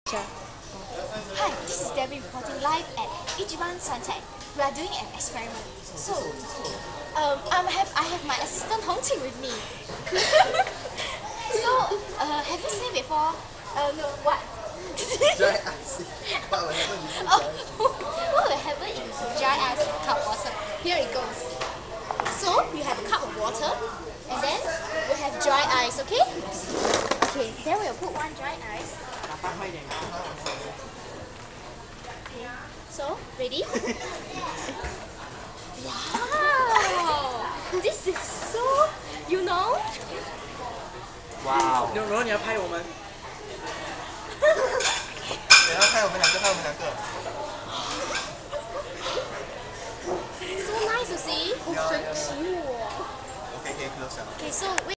Sure. Hi, this is Debbie reporting live at Ichiban Suntec. We are doing an experiment. So, I have my assistant Hong Qing with me. So, have you seen before? No, what? What will happen in dry ice cup of water? Here it goes. So, you have a cup of water, and then we have dry ice, okay? Okay, then we'll put one dry ice. So, ready? Wow! This is so, you know? Wow! 然后你要拍我们。 等下拍我们两个，拍我们两个。 So nice to see. 好神奇哦。 OK，可以 close 了。 Okay, so